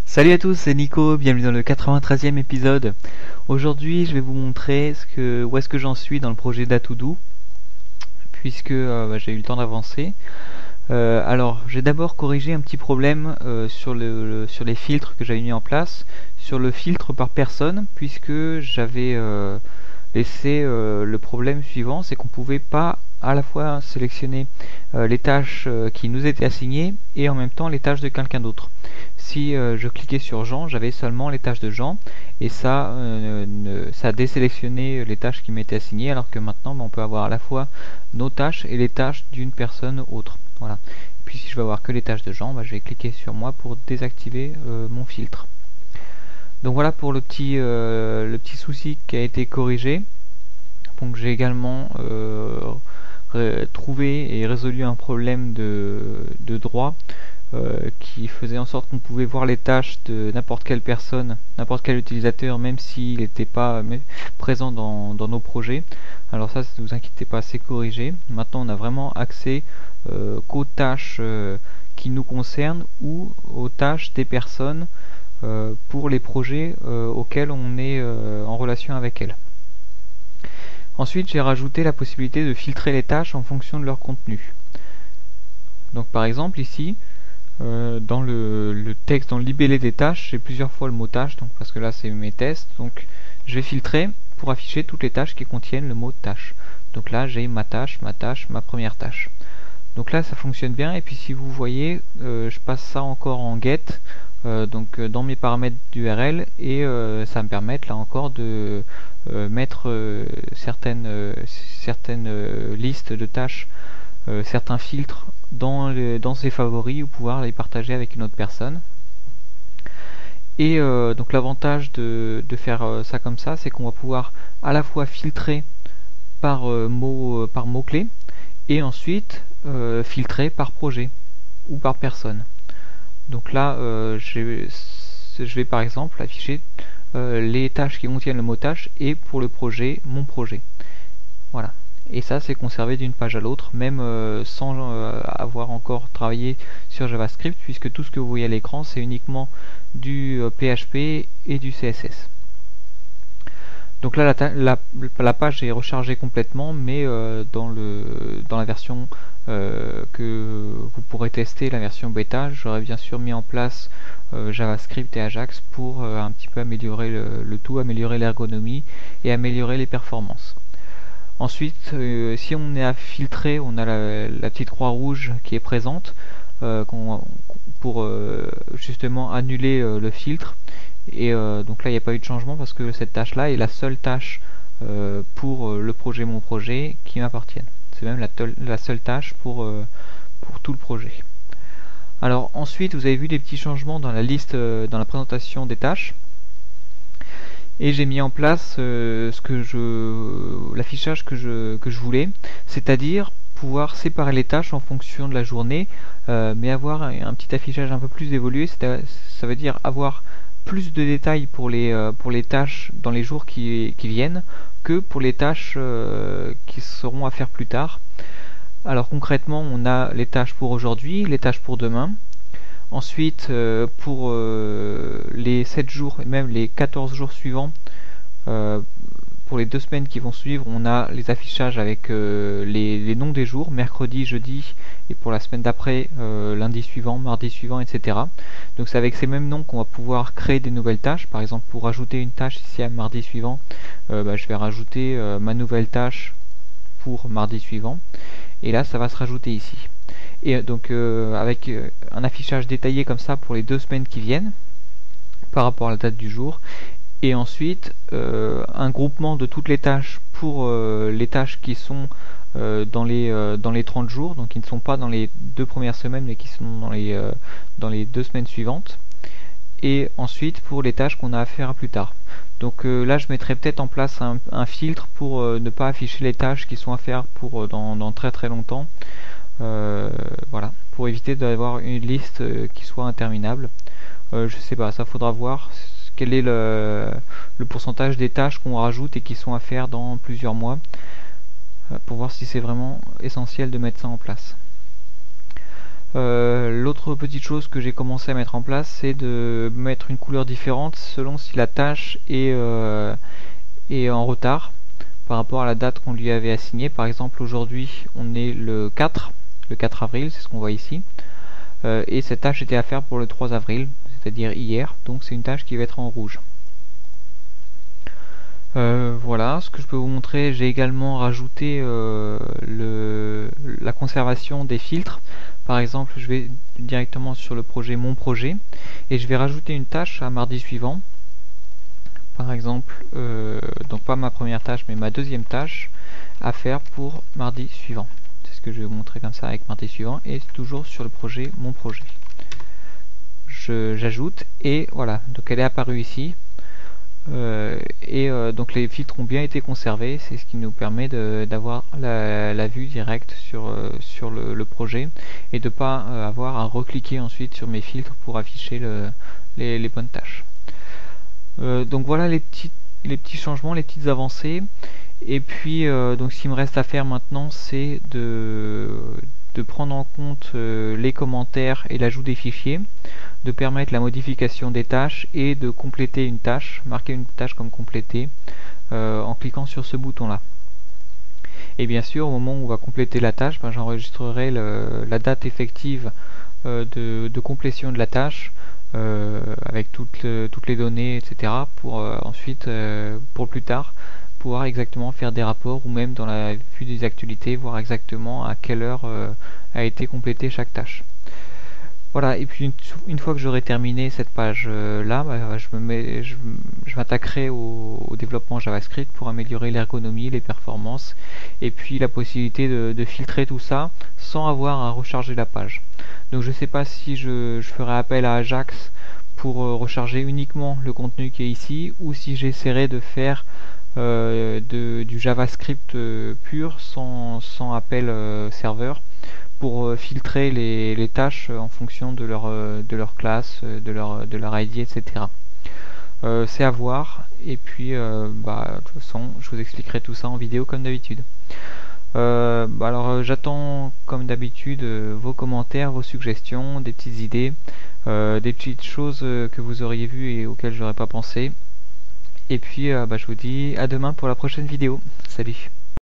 Salut à tous, c'est Nico, bienvenue dans le 93e épisode. Aujourd'hui, je vais vous montrer où est-ce que j'en suis dans le projet d'Atoudou, puisque j'ai eu le temps d'avancer. Alors, j'ai d'abord corrigé un petit problème sur les filtres que j'avais mis en place, sur le filtre par personne, puisque j'avais laissé le problème suivant, c'est qu'on pouvait pas à la fois sélectionner les tâches qui nous étaient assignées et en même temps les tâches de quelqu'un d'autre. Si je cliquais sur Jean, j'avais seulement les tâches de Jean et ça a désélectionné les tâches qui m'étaient assignées, alors que maintenant on peut avoir à la fois nos tâches et les tâches d'une personne autre. Voilà. Puis si je veux avoir que les tâches de Jean, je vais cliquer sur moi pour désactiver mon filtre. Donc voilà pour le petit souci qui a été corrigé. Donc j'ai également trouvé et résolu un problème de droit qui faisait en sorte qu'on pouvait voir les tâches de n'importe quelle personne, n'importe quel utilisateur, même s'il n'était pas présent dans nos projets. Alors ça, ne vous inquiétez pas, c'est corrigé. Maintenant, on a vraiment accès qu'aux tâches qui nous concernent ou aux tâches des personnes pour les projets auxquels on est en relation avec elles. Ensuite, j'ai rajouté la possibilité de filtrer les tâches en fonction de leur contenu. Donc par exemple ici, dans le texte, dans le libellé des tâches, j'ai plusieurs fois le mot tâche, donc parce que là c'est mes tests, donc je vais filtrer pour afficher toutes les tâches qui contiennent le mot tâche. Donc là j'ai ma tâche, ma première tâche. Donc là ça fonctionne bien, et puis si vous voyez, je passe ça encore en get, dans mes paramètres d'URL, et ça me permet là encore de mettre certaines listes de tâches, certains filtres dans ses favoris, ou pouvoir les partager avec une autre personne. Et donc l'avantage de faire ça comme ça, c'est qu'on va pouvoir à la fois filtrer par mot-clé, et ensuite filtrer par projet ou par personne. Donc là, je vais par exemple afficher les tâches qui contiennent le mot tâche, et pour le projet, mon projet. Voilà. Et ça, c'est conservé d'une page à l'autre, même sans avoir encore travaillé sur JavaScript, puisque tout ce que vous voyez à l'écran, c'est uniquement du PHP et du CSS. Donc là, la page est rechargée complètement, mais dans la version que vous pourrez tester, la version bêta, j'aurais bien sûr mis en place JavaScript et Ajax pour un petit peu améliorer le tout, améliorer l'ergonomie et améliorer les performances. Ensuite, si on est à filtrer, on a la petite croix rouge qui est présente pour justement annuler le filtre. Et donc là, il n'y a pas eu de changement parce que cette tâche-là est la seule tâche pour le projet Mon Projet qui m'appartienne. C'est même la seule tâche pour tout le projet. Alors ensuite, vous avez vu des petits changements dans la liste, dans la présentation des tâches. Et j'ai mis en place l'affichage que je voulais, c'est-à-dire pouvoir séparer les tâches en fonction de la journée, mais avoir un petit affichage un peu plus évolué. Ça veut dire avoir plus de détails pour les tâches dans les jours qui viennent que pour les tâches qui seront à faire plus tard. Alors concrètement, on a les tâches pour aujourd'hui, les tâches pour demain. Ensuite, pour les 7 jours et même les 14 jours suivants, pour les 2 semaines qui vont suivre, on a les affichages avec les noms des jours, mercredi, jeudi, et pour la semaine d'après, lundi suivant, mardi suivant, etc. Donc c'est avec ces mêmes noms qu'on va pouvoir créer des nouvelles tâches. Par exemple, pour rajouter une tâche ici à mardi suivant, je vais rajouter ma nouvelle tâche pour mardi suivant, et là ça va se rajouter ici. Et donc avec un affichage détaillé comme ça pour les 2 semaines qui viennent par rapport à la date du jour, et ensuite un groupement de toutes les tâches pour les tâches qui sont dans les 30 jours, donc qui ne sont pas dans les 2 premières semaines mais qui sont dans les 2 semaines suivantes, et ensuite pour les tâches qu'on a à faire plus tard. Donc là je mettrai peut-être en place un filtre pour ne pas afficher les tâches qui sont à faire pour dans très très longtemps. Voilà, pour éviter d'avoir une liste qui soit interminable. Je sais pas, ça faudra voir quel est le pourcentage des tâches qu'on rajoute et qui sont à faire dans plusieurs mois, pour voir si c'est vraiment essentiel de mettre ça en place. L'autre petite chose que j'ai commencé à mettre en place, c'est de mettre une couleur différente selon si la tâche est en retard par rapport à la date qu'on lui avait assignée. Par exemple, aujourd'hui, on est le 4 avril, c'est ce qu'on voit ici. Et cette tâche était à faire pour le 3 avril, c'est-à-dire hier, donc c'est une tâche qui va être en rouge. Voilà, ce que je peux vous montrer, j'ai également rajouté la conservation des filtres. Par exemple, je vais directement sur le projet Mon projet et je vais rajouter une tâche à mardi suivant. Par exemple, donc pas ma première tâche mais ma deuxième tâche à faire pour mardi suivant. C'est ce que je vais vous montrer comme ça avec mardi suivant et c'est toujours sur le projet Mon projet. J'ajoute et voilà, donc elle est apparue ici. Donc les filtres ont bien été conservés, c'est ce qui nous permet d'avoir la vue directe sur le projet et de ne pas avoir à recliquer ensuite sur mes filtres pour afficher les bonnes tâches. Donc voilà les petits changements, les petites avancées. Et puis donc ce qu'il me reste à faire maintenant, c'est de prendre en compte les commentaires et l'ajout des fichiers, de permettre la modification des tâches et de compléter une tâche, marquer une tâche comme complétée en cliquant sur ce bouton là. Et bien sûr, au moment où on va compléter la tâche, j'enregistrerai la date effective de complétion de la tâche avec toutes les données, etc. pour ensuite, pour plus tard, pouvoir exactement faire des rapports ou même dans la vue des actualités, voir exactement à quelle heure a été complétée chaque tâche. Voilà, et puis une fois que j'aurai terminé cette page là, je m'attaquerai au développement JavaScript pour améliorer l'ergonomie, les performances, et puis la possibilité de filtrer tout ça sans avoir à recharger la page. Donc je ne sais pas si je ferai appel à Ajax pour recharger uniquement le contenu qui est ici, ou si j'essaierai de faire du JavaScript pur sans appel serveur pour filtrer les tâches en fonction de leur classe, de leur ID, etc. C'est à voir, et puis de toute façon je vous expliquerai tout ça en vidéo comme d'habitude. J'attends comme d'habitude vos commentaires, vos suggestions, des petites idées, des petites choses que vous auriez vues et auxquelles j'aurais pas pensé. Et puis je vous dis à demain pour la prochaine vidéo. Salut!